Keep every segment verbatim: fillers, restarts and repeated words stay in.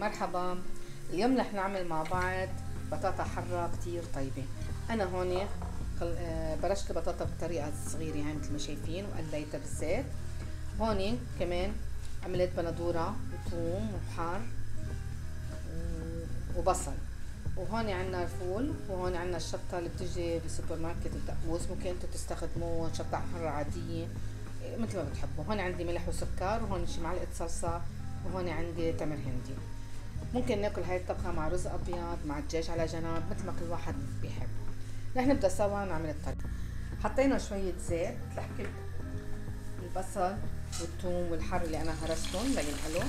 مرحبا. اليوم رح نعمل مع بعض بطاطا حرة كتير طيبة. أنا هون برشت البطاطا بالطريقة الصغيرة هاي مثل ما شايفين وقليتها بالزيت. هون كمان عملت بندورة وثوم وحار وبصل، وهون عنا الفول، وهون عنا الشطة اللي بتجي بالسوبر ماركت الدقوس، ممكن انتو تستخدموه شطة حمرا عادية مثل ما بتحبوا. هون عندي ملح وسكر، وهون شي معلقة صلصة، وهون عندي تمر هندي. ممكن ناكل هاي الطبخة مع رز ابيض مع الدجاج على جنب مثل ما كل واحد بيحب. رح نبدا سوا نعمل الطريقة. حطينا شوية زيت لحكي البصل والثوم والحر اللي انا هرستهم لينقلوا.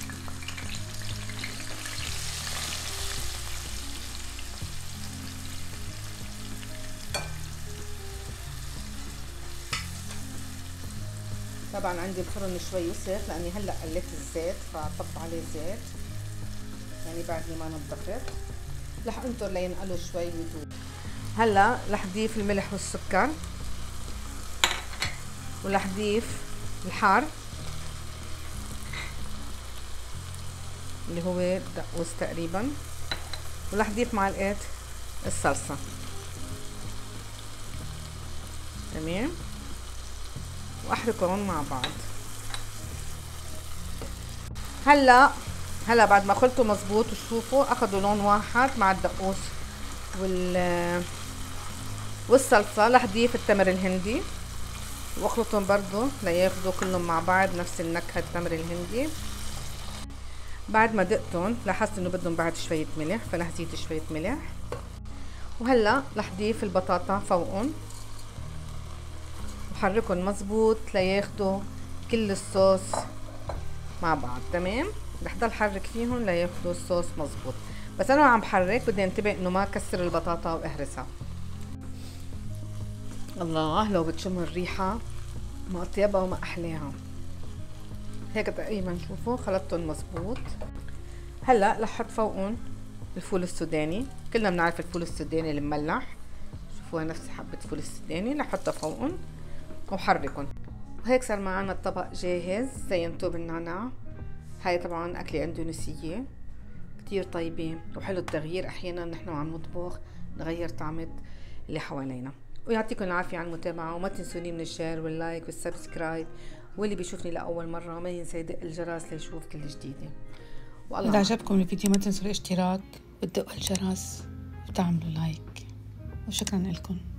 طبعا عندي الفرن شوي وسخ لاني هلا قليت الزيت فطب عليه زيت، يعني بعدني ما نظفت. رح انطر لينقلوا شوي ويذوب. هلا رح ضيف الملح والسكر، ورح ضيف الحار اللي هو دقوس تقريبا، ورح ضيف معلقه الصلصه. تمام، واحركهم مع بعض. هلا هلا بعد ما خلطوا مزبوط وشوفوا اخذوا لون واحد مع الدقوس وال والصلصه، رح ضيف التمر الهندي واخلطهم برضو لياخذوا كلهم مع بعض نفس النكهه التمر الهندي. بعد ما دقتهم لاحظت انه بدهم بعد شويه ملح، فرح زيد شويه ملح. وهلا رح ضيف البطاطا فوقهم وحركهم مزبوط لياخدوا كل الصوص مع بعض. تمام، رح ضل حرك فيهم لياخدوا الصوص مزبوط، بس انا عم بحرك بدي انتبه انه ما كسر البطاطا واهرسها. الله، لو بتشم الريحه ما اطيبها وما احلاها. هيك تقريبا شوفوا خلطتهم مزبوط. هلا رح احط فوقهم الفول السوداني، كلنا بنعرف الفول السوداني المملح، شوفوها نفس حبه فول السوداني، رح احطها فوقهم وحركهم. وهيك صار معنا الطبق جاهز. زينته بالنعناع. هاي طبعا أكلة أندونيسية كتير طيبة وحلو التغيير، أحيانا نحن عم نطبخ نغير طعمة اللي حوالينا. ويعطيكم العافية على المتابعة، وما تنسوني من الشير واللايك والسبسكرايب، واللي بيشوفني لأول مرة ما ينسى يدق الجرس ليشوف كل جديدة. والله إذا عجبكم الفيديو ما تنسوا الاشتراك وتدقوا الجرس وتعملوا لايك، وشكرا لكم.